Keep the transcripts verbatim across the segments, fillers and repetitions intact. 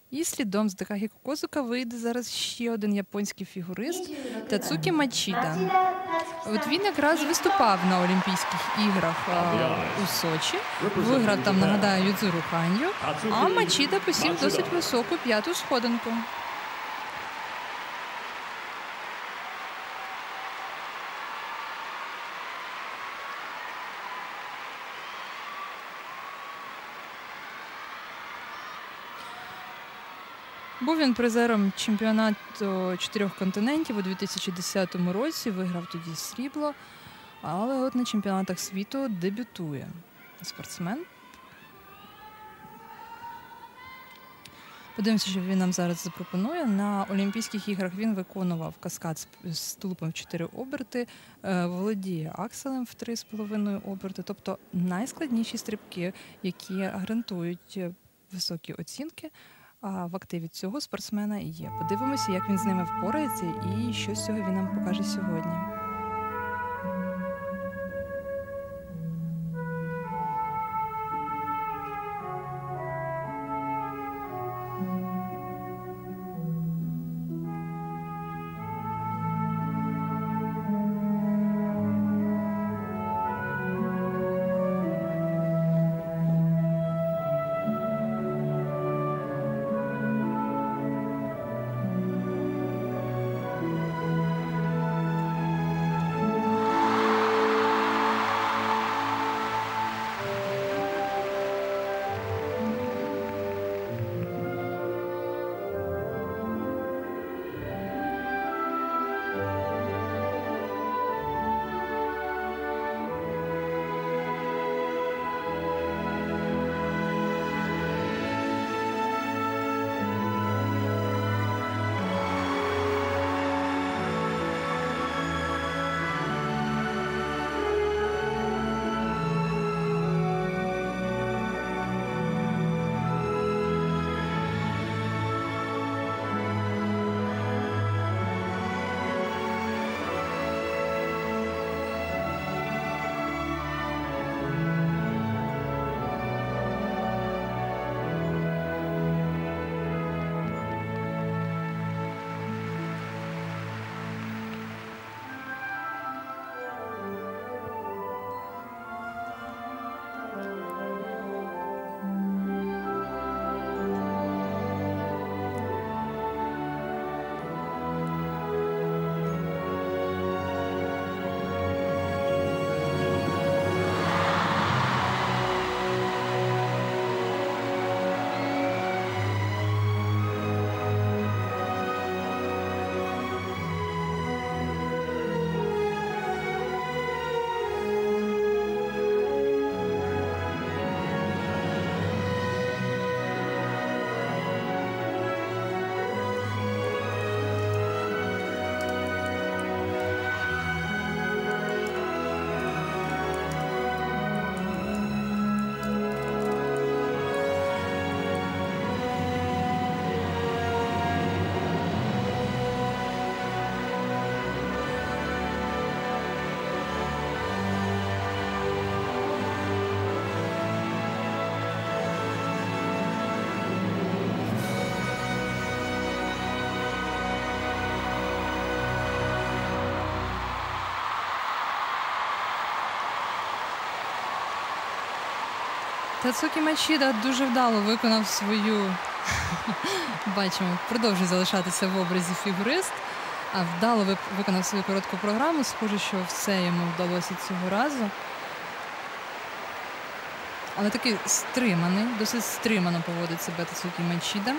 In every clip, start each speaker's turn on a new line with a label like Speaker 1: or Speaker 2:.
Speaker 1: І слідом з Такахіко Козука вийде зараз ще один японський фігурист Тацукі Мачіда. От він якраз виступав на Олімпійських іграх а, у Сочі, виграв там, нагадаю, Юдзуру Ханью, а Мачіда посів досить високу п'яту сходинку. Був він призером чемпіонату чотирьох континентів у дві тисячі десятому році, виграв тоді срібло, але от на чемпіонатах світу дебютує спортсмен. Подивимося, що він нам зараз запропонує. На Олімпійських іграх він виконував каскад з тулупом в чотири оберти, володіє акселем в три з половиною оберти, тобто найскладніші стрибки, які гарантують високі оцінки. А в активі цього спортсмена є. Подивимося, як він з ними впорається і що з цього він нам покаже сьогодні. Тацукі Мачіда дуже вдало виконав свою, бачимо, продовжує залишатися в образі фігурист, а вдало виконав свою коротку програму. Схоже, що все йому вдалося цього разу. Але такий стриманий, досить стримано поводить себе Тацукі Мачіда.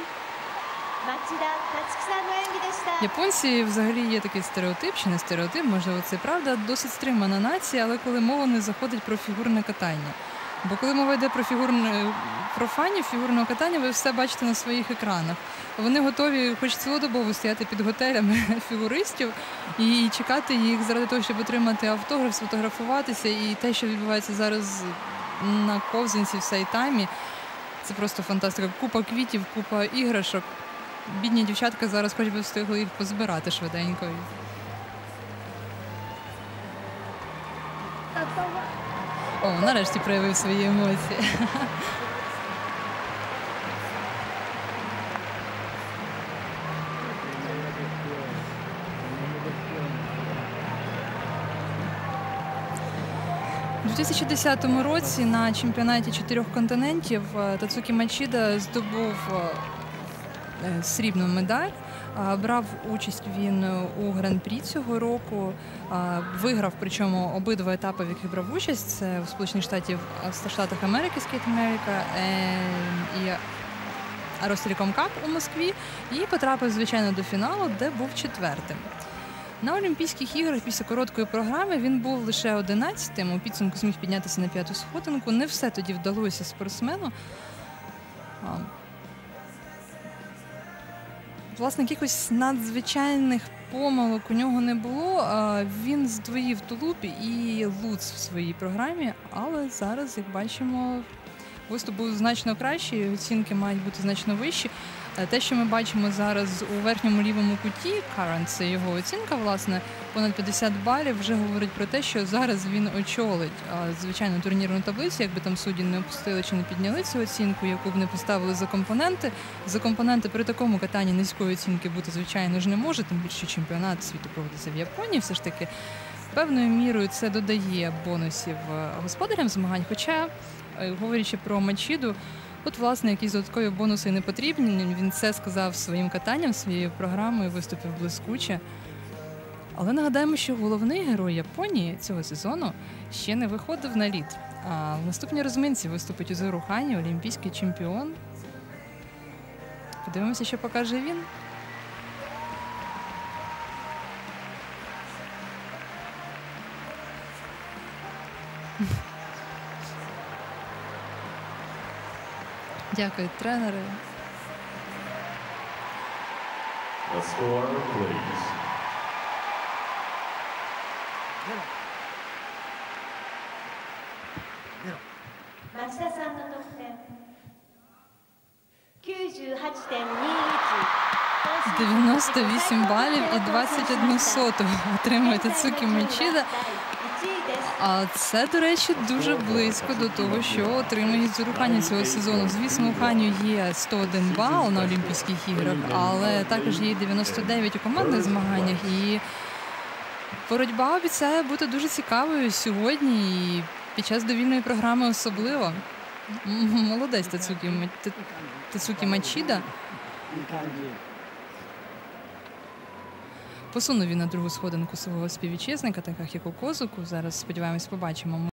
Speaker 1: Японці взагалі є такий стереотип, чи не стереотип, можливо, це правда, досить стримана нація, але коли мова не заходить про фігурне катання. Бо коли мова йде про фігурне, про фанів фігурного катання, ви все бачите на своїх екранах. Вони готові хоч цілодобово стояти під готелями фігуристів і чекати їх заради того, щоб отримати автограф, сфотографуватися. І те, що відбувається зараз на ковзанці в Сайтамі, це просто фантастика. Купа квітів, купа іграшок. Бідні дівчатка зараз хоч би встигли їх позбирати швиденько. О, нарешті проявив свої емоції. У дві тисячі десятому році на чемпіонаті чотирьох континентів Тацукі Мачіда здобув е, срібну медаль. Е, Брав участь він у гран-прі цього року, е, виграв, причому обидва етапи, в яких брав участь. Це в Сполучених Штатів, Штатах Америки, Скейт Америка і Ростелеком Кап у Москві. І потрапив, звичайно, до фіналу, де був четвертим. На Олімпійських іграх після короткої програми він був лише одинадцятим, у підсумку зміг піднятися на п'яту сходинку. Не все тоді вдалося спортсмену. Власне, якихось надзвичайних помилок у нього не було. Він здвоїв тулуб і луц в своїй програмі, але зараз, як бачимо, виступ був значно кращий, оцінки мають бути значно вищі. Те, що ми бачимо зараз у верхньому лівому куті, current, це його оцінка, власне, понад п'ятдесят балів, вже говорить про те, що зараз він очолить, звичайно, турнірну таблицю, якби там судді не опустили чи не підняли цю оцінку, яку б не поставили за компоненти. За компоненти при такому катанні низької оцінки бути, звичайно ж, не може, тим більше чемпіонат світу проводиться в Японії, все ж таки. Певною мірою це додає бонусів господарям змагань, хоча, говорячи про Мачіду, от, власне, якісь додаткові бонуси не потрібні. Він це сказав своїм катанням, своєю програмою, виступив блискуче. Але нагадаємо, що головний герой Японії цього сезону ще не виходив на лід. А в наступній розминці виступить Узору Хані, олімпійський чемпіон. Подивимося, що покаже він. Дякую, тренери.
Speaker 2: The score, please.
Speaker 3: 町田さんの得点 きゅうじゅうはちてんにいち
Speaker 1: дев'яносто вісім балів і двадцять одну соту отримує Тацукі Мачіда. А це, до речі, дуже близько до того, що отримає Узору Хані цього сезону. Звісно, у Ханю є сто один бал на Олімпійських іграх, але також є дев'яносто дев'ять у командних змаганнях. І боротьба обіцяє бути дуже цікавою сьогодні і під час довільної програми особливо. Молодець Тацукі, Тацукі Мачіда. Посунув він на другу сходинку свого співвітчизника, така як у Козуку. Зараз, сподіваємось, побачимо.